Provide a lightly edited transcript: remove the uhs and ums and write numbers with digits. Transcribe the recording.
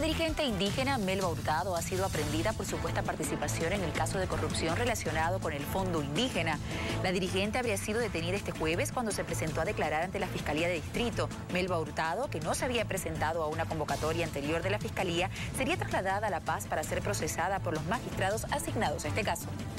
dirigente indígena Melba Hurtado ha sido aprendida por supuesta participación en el caso de corrupción relacionado con el Fondo Indígena. La dirigente habría sido detenida este jueves cuando se presentó a declarar ante la Fiscalía de Distrito. Melba Hurtado, que no se había presentado a una convocatoria anterior de la Fiscalía, sería trasladada a La Paz para ser procesada por los magistrados asignados a este caso.